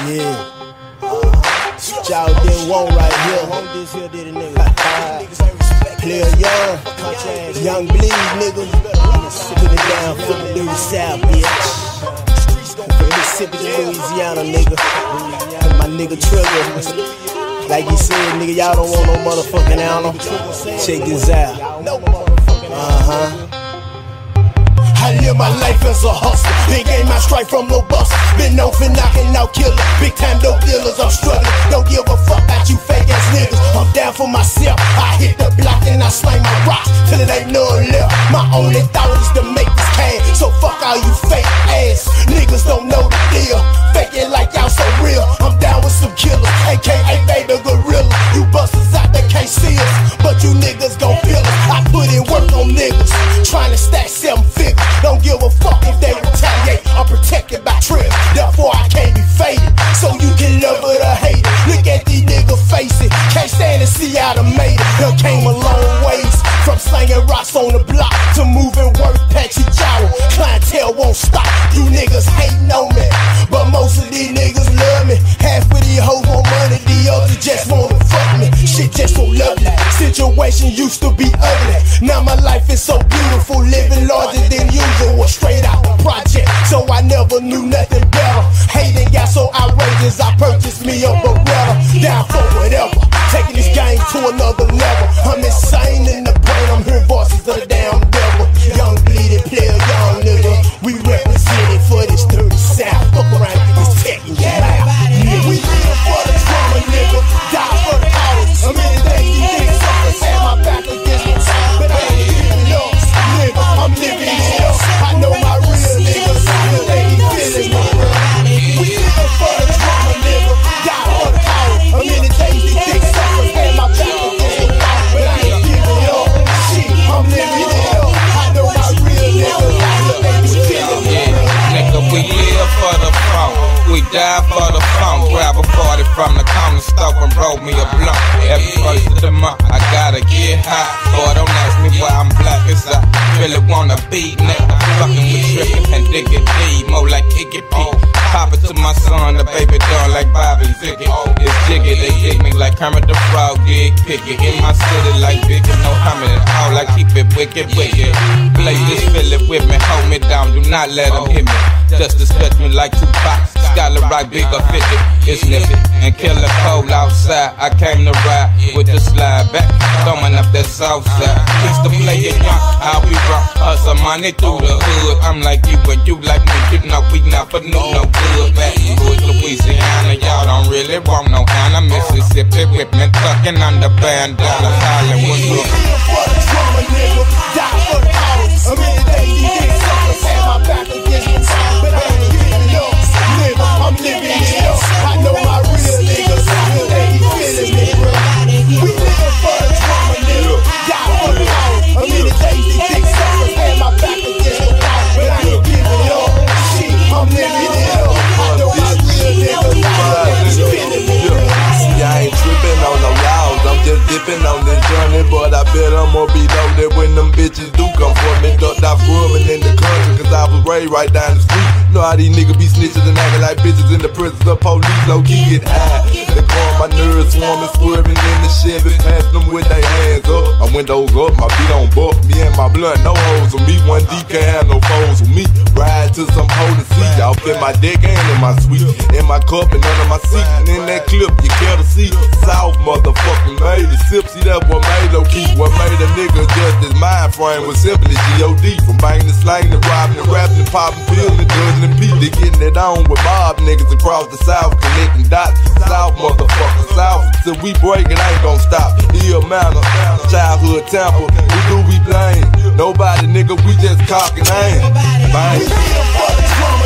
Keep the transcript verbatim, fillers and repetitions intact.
Yeah. Y'all didn't want right here. Player young, young bleed, nigga. Put it down for the dirty South, bitch. Mississippi to Louisiana, nigga. My nigga Trigger. Like you said, nigga, y'all don't want no motherfucking album. Check this out. Uh-huh. I live my life as a hustler. Been gain my strike from no busters. Been known for knocking out killers. Big time dope dealers, I'm struggling. Don't give a fuck about you fake ass niggas. I'm down for myself. I hit the block and I slang my rocks till it ain't none left. My only thought is to make this cash. So fuck all you fake ass niggas don't know the deal. Faking like y'all so real. I'm down with some killers, A K A Baby Gorilla. You busters out there can't see us, but you niggas gon' feel us. I put in work on niggas, trying to stack seven figures. Don't give a fuck if they retaliate. I'm protected by trips, therefore I can't be faded. So you can love it or hate it. Look at these niggas facing. Can't stand to see how I made it. Done came a long ways, from slanging rocks on the block to moving work patchy jaw. Clientele won't stop. You niggas hating on me, but most of these niggas love me. Half of these hoes want money, the others just wanna fuck me. Shit just so lovely. Situation used to be ugly. Now my life is so beautiful, living larger than usual. Straight out the project, so I never knew nothing better. Hating got so outrageous, I purchased me a Beretta. Down for whatever, taking this game to another level. I'm insane in the brain, I'm hearing voices of the damn devil. Young bleeding player, young nigga. We representing for this dirty South. Fuck around, it's taking you out. We live for the drama, nigga. Die for the cause. I'm in the day, these niggas suckers had my back against the top, but I ain't giving up, nigga. I'm living it up. I know my real niggas, real they be feeling my real. We live for the drama, nigga. Die for the cause. I'm in the day, these niggas suckers had my back against the top, but I ain't giving up. Shit, I'm living it up. I know my real niggas, real they be feeling my real. Nigga, we live for the phone. We die for the phone. Grab a party from the corner store and roll me a blunt. Every first of the month, I gotta get high. Boy, don't ask me why I'm black as I really wanna be, nigga. Fucking with trippin' and dig it deep, more like Iggy P. Pop it to my son, the baby doll like Bobby Ziggy. It's jiggy, they dig me like Kermit the Frog, dig picky. In my city like Biggie, no humming at all. I keep it wicked, wicked. Play this, fill it with me, hold me down, do not let them hit me. Just respect me like Tupac. Scholar rock, bigger fifty. It's nippy and kill the pole outside. I came to ride with the slide back, throwing up that south side. Used to play it young, how we rock, hustle money through the hood. I'm like you and you like me, you know we not for no no good. Backwood, Louisiana, y'all don't really want no Anna. Mississippi with me tucking under bandana. Hollywood, we live for the drama, nigga. Die for the cause. I'm in the day, these niggas suckers had my back against the top, but I ain't giving up. Nigga, I'm living it up. I know my real niggas, real they be feeling me, bro. We live for the drama, nigga. Die for the cause. I'm in the day, these niggas suckers had my back against the top, but I ain't giving up. Shit, I'm living it up. I know my real niggas, real they be feeling me, bro. See, I ain't tripping on no laws, I'm just dipping on this journey. But I bet I'm gonna be loaded when them bitches do come for me. Ducked out grubing in the country, cause I was raised right down the street. Know how these niggas be snitches and acting like bitches in the presence of police. Low key get high, they call my nerves swarming, swerving in the Chevy, passing them with their hands up. My windows up, my beat on buck, me and my blunt, no hoes with me. One D can't have no foes with me. Ride to some holding seat, off in my deck and in my suite, in my cup and under my seat. And in that clip, you care to see South motherfucking made it. Sip, see that what made low key, what made a nigga just his mind frame was simply G O D. From banging and slanging and robbing and rapping and popping pills and judging and beat. They getting it on with mob niggas across the South, connecting dots. South motherfucking South, till we break it ain't gon' stop. Ill manner, childhood temper, who do we blame? Nobody, nigga, we just cock and aim. Bang. We live for the drama.